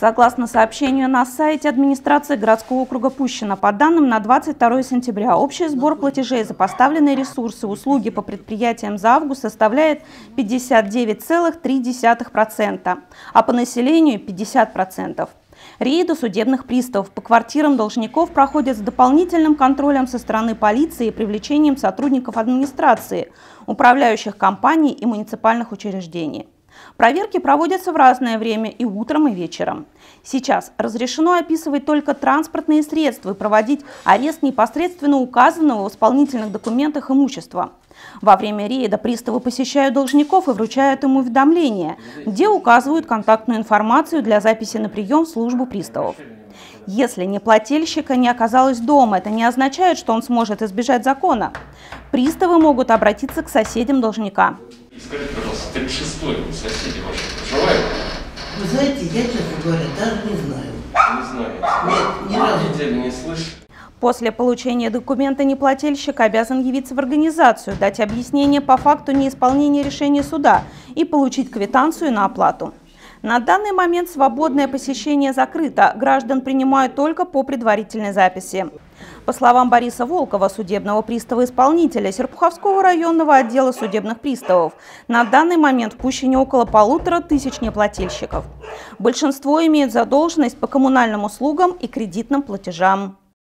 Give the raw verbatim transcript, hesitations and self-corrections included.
Согласно сообщению на сайте администрации городского округа Пущино, по данным на двадцать второе сентября, общий сбор платежей за поставленные ресурсы и услуги по предприятиям за август составляет пятьдесят девять целых три десятых процента, а по населению – пятьдесят процентов. Рейды судебных приставов по квартирам должников проходят с дополнительным контролем со стороны полиции и привлечением сотрудников администрации, управляющих компаний и муниципальных учреждений. Проверки проводятся в разное время и утром, и вечером. Сейчас разрешено описывать только транспортные средства и проводить арест непосредственно указанного в исполнительных документах имущества. Во время рейда приставы посещают должников и вручают им уведомления, где указывают контактную информацию для записи на прием в службу приставов. Если неплательщика не оказалось дома, это не означает, что он сможет избежать закона. Приставы могут обратиться к соседям должника. Скажите, пожалуйста, тридцать шестой соседи ваши проживают? Вы знаете, я, честно говоря, даже не знаю. Не знаю. Нет, ни разу. Родители не слышат. После получения документа неплательщик обязан явиться в организацию, дать объяснение по факту неисполнения решения суда и получить квитанцию на оплату. На данный момент свободное посещение закрыто, граждан принимают только по предварительной записи. По словам Бориса Волкова, судебного пристава-исполнителя Серпуховского районного отдела судебных приставов, на данный момент в Пущине около полутора тысяч неплательщиков. Большинство имеют задолженность по коммунальным услугам и кредитным платежам.